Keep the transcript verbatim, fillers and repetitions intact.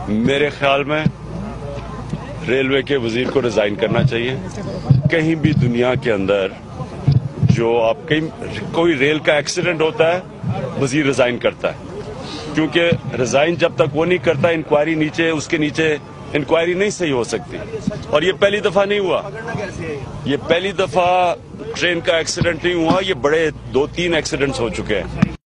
मेरे ख्याल में रेलवे के वजीर को रिजाइन करना चाहिए। कहीं भी दुनिया के अंदर जो आप कहीं कोई रेल का एक्सीडेंट होता है वजीर रिजाइन करता है, क्योंकि रिजाइन जब तक वो नहीं करता इंक्वायरी नीचे उसके नीचे इंक्वायरी नहीं सही हो सकती। और ये पहली दफा नहीं हुआ, ये पहली दफा ट्रेन का एक्सीडेंट नहीं हुआ, ये बड़े दो तीन एक्सीडेंट्स हो चुके हैं।